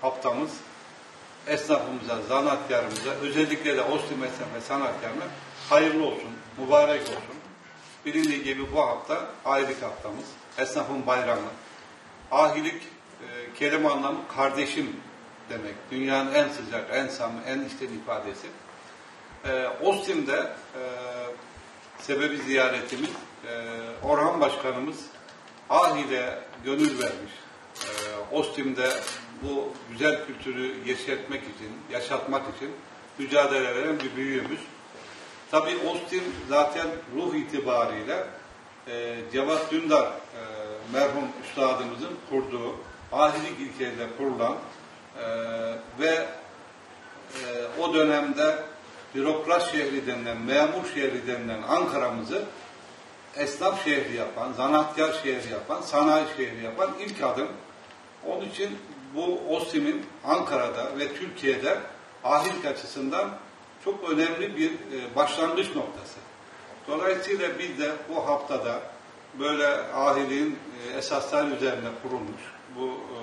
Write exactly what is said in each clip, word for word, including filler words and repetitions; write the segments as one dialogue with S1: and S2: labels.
S1: haftamız esnafımıza, zanaatkarımıza, özellikle de Ostim esnaf ve sanatkarına hayırlı olsun, mübarek olsun. Bilindiği gibi bu hafta ahilik haftamız, esnafın bayramı. Ahilik e, kelime anlamı kardeşim demek. Dünyanın en sıcak, en samimi, en içten ifadesi. E, Ostim'de e, sebebi ziyaretimiz, e, Orhan Başkanımız ahile gönül vermiş. E, Ostim'de bu güzel kültürü yeşertmek için, yaşatmak için mücadele veren bir büyüğümüz. Tabii Ostim zaten ruh itibariyle e, Cevat Dündar e, merhum üstadımızın kurduğu, ahilik ilkeyle kurulan e, ve e, o dönemde bürokrat şehri denilen, memur şehri denilen Ankara'mızı esnaf şehri yapan, zanaatkar şehri yapan, sanayi şehri yapan ilk adım. Onun için bu Ostim'in Ankara'da ve Türkiye'de ahilik açısından çok önemli bir başlangıç noktası. Dolayısıyla biz de bu haftada böyle ahiliğin esasları üzerine kurulmuş, bu e,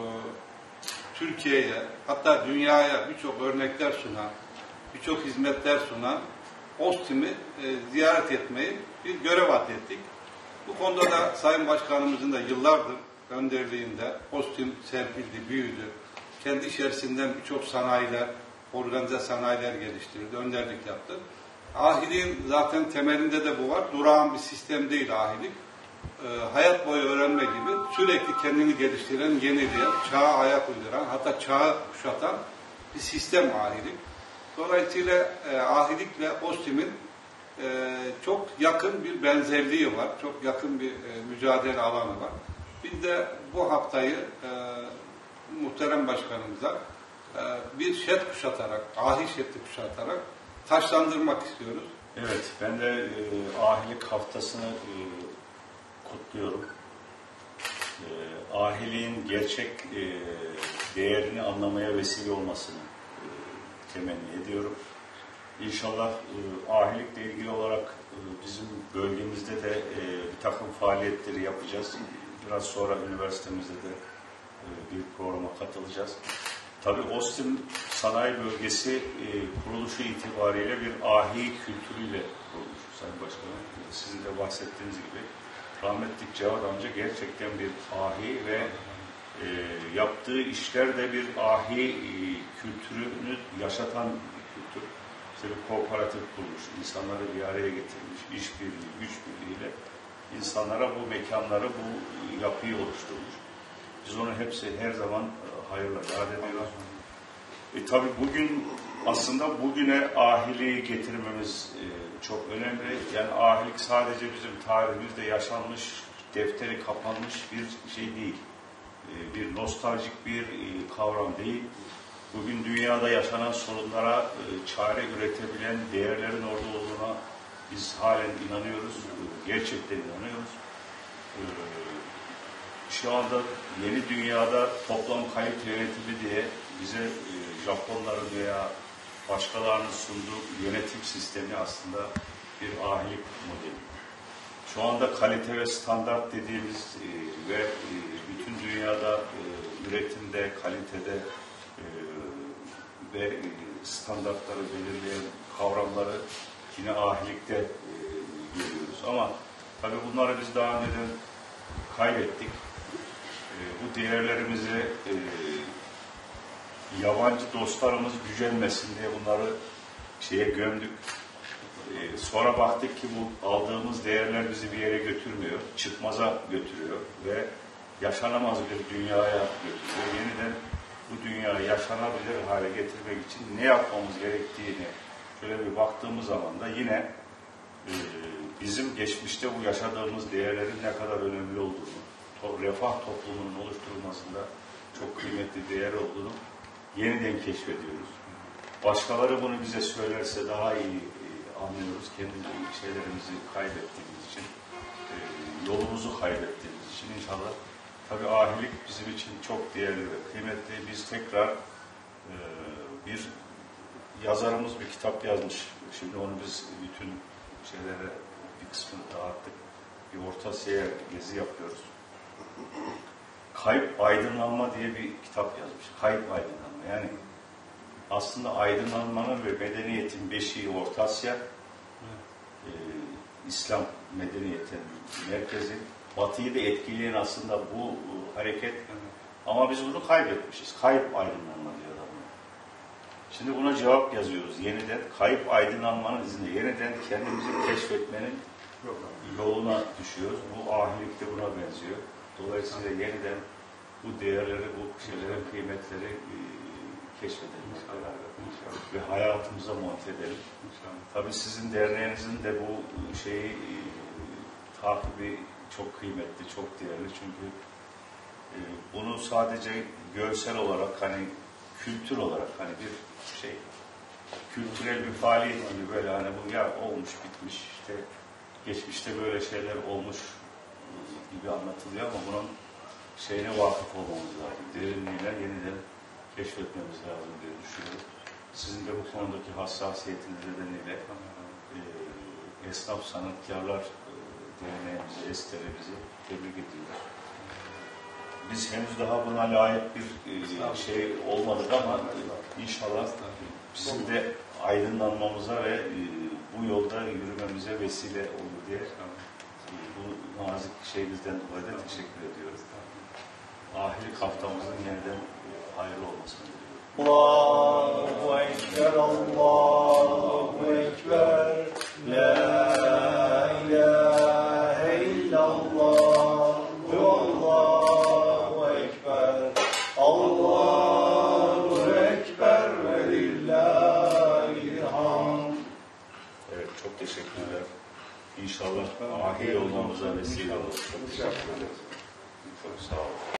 S1: Türkiye'ye hatta dünyaya birçok örnekler sunan, birçok hizmetler sunan Ostim'i e, ziyaret etmeyi bir görev atlettik. Bu konuda da Sayın Başkanımızın da yıllardır önderliğinde Ostim serpildi, büyüdü. Kendi içerisinden birçok sanayiler, organize sanayiler geliştirdi, önderlik yaptı. Ahiliğin zaten temelinde de bu var. Durağan bir sistem değil ahilik. E, hayat boyu öğrenme gibi sürekli kendini geliştiren, yenileyen, çağa ayak uyduran, hatta çağı kuşatan bir sistem ahilik. Dolayısıyla e, ahilikle Ostim'in e, çok yakın bir benzerliği var. Çok yakın bir e, mücadele alanı var. Biz de bu haftayı e, muhterem başkanımıza e, bir şet kuşatarak, ahil şeti kuşatarak taşlandırmak istiyoruz.
S2: Evet, ben de e, ahilik haftasını e, kutluyorum. E, ahiliğin gerçek e, değerini anlamaya vesile olmasını e, temenni ediyorum. İnşallah e, ahilikle ilgili olarak e, bizim bölgemizde de e, bir takım faaliyetleri yapacağız. Biraz sonra üniversitemizde de e, bir programa katılacağız. Tabii Ostim Sanayi Bölgesi e, kuruluşu itibariyle bir ahi kültürüyle kurulmuş Sayın Başkanım. Sizin de bahsettiğiniz gibi rahmetli Cevat amca gerçekten bir ahi ve e, yaptığı işler de bir ahi e, kültürünü yaşatan bir kültür. İşte bir kooperatif kurmuş, insanları bir araya getirmiş, işbirliği, güç birliğiyle insanlara bu mekanları, bu yapıyı oluşturmuş. Biz onu hepsi her zaman hayırla yad ediyoruz. E, tabii bugün aslında bugüne ahiliği getirmemiz e, çok önemli. Yani ahilik sadece bizim tarihimizde yaşanmış, defteri kapanmış bir şey değil. E, bir nostaljik bir e, kavram değil. Bugün dünyada yaşanan sorunlara e, çare üretebilen değerlerin orada olduğuna biz halen inanıyoruz. E, gerçekten inanıyoruz. E, Şu anda yeni dünyada toplam kalite yönetimi diye bize e, Japonların veya başkalarının sunduğu yönetim sistemi aslında bir ahilik modeli. Şu anda kalite ve standart dediğimiz e, ve e, bütün dünyada e, üretimde, kalitede e, ve e, standartları belirleyen kavramları yine ahilikte e, görüyoruz. Ama tabii bunları biz daha önceden kaybettik. Bu değerlerimizi e, yabancı dostlarımız gücenmesin diye bunları şeye gömdük. E, sonra baktık ki bu aldığımız değerler bizi bir yere götürmüyor, çıkmaza götürüyor ve yaşanamaz bir dünyaya götürüyor. Yeniden bu dünyayı yaşanabilir hale getirmek için ne yapmamız gerektiğini şöyle bir baktığımız zaman da yine e, bizim geçmişte bu yaşadığımız değerlerin ne kadar önemli olduğunu, refah toplumunun oluşturulmasında çok kıymetli değer olduğunu yeniden keşfediyoruz. Başkaları bunu bize söylerse daha iyi anlıyoruz. Kendi şeylerimizi kaybettiğimiz için, yolumuzu kaybettiğimiz için inşallah. Tabii ahilik bizim için çok değerli ve kıymetli. Biz tekrar bir yazarımız bir kitap yazmış. Şimdi onu biz bütün şeylere bir kısmını dağıttık. Bir Orta Asya'ya gezi yapıyoruz. Kayıp Aydınlanma diye bir kitap yazmış. Kayıp Aydınlanma. Yani aslında aydınlanmanın ve medeniyetin beşiği Orta Asya, e, İslam medeniyetinin merkezi, Batı'yı da etkileyen aslında bu e, hareket. Ama biz bunu kaybetmişiz. Kayıp aydınlanma diyor adamlar. Şimdi buna cevap yazıyoruz. Yeniden kayıp aydınlanmanın izinde yeniden kendimizi keşfetmenin yoluna düşüyoruz. Bu ahilik de buna benziyor. Dolayısıyla yeniden bu değerleri, bu şeylerin kıymetleri e, keşfedelim beraber. Ve hayatımıza monte edelim. Tabii sizin derneğinizin de bu şeyi e, takibi çok kıymetli, çok değerli. Çünkü e, bunu sadece görsel olarak, hani kültür olarak, hani bir şey, kültürel bir faaliyet gibi böyle hani bu ya olmuş bitmiş, işte geçmişte böyle şeyler olmuş gibi anlatılıyor ama bunun şeyine vakıf olmamız lazım. Derinliğine yeniden keşfetmemiz lazım diye düşünüyorum. Sizin de bu konudaki hassasiyetiniz nedeniyle e, esnaf sanatkarlar e, derneğimizi, estelimizi tebrik ediyoruz. Biz henüz daha buna layık bir e, şey olmadık ama inşallah bizim de aydınlanmamıza ve e, bu yolda yürümemize vesile olur diye e, bu nazik şeyimizden dolayı da teşekkür ediyoruz. Ahilik haftamızın yeniden e, hayırlı olmasını diliyorum.
S3: Allahu Ekber, Allahu Ekber, La ilahe illallah, Allahu Ekber, Allahu Ekber ve lillahil hamd.
S2: Evet, çok teşekkürler. İnşallah ahir olmamıza vesile olur. Çok teşekkür ederiz. Çok sağ olun.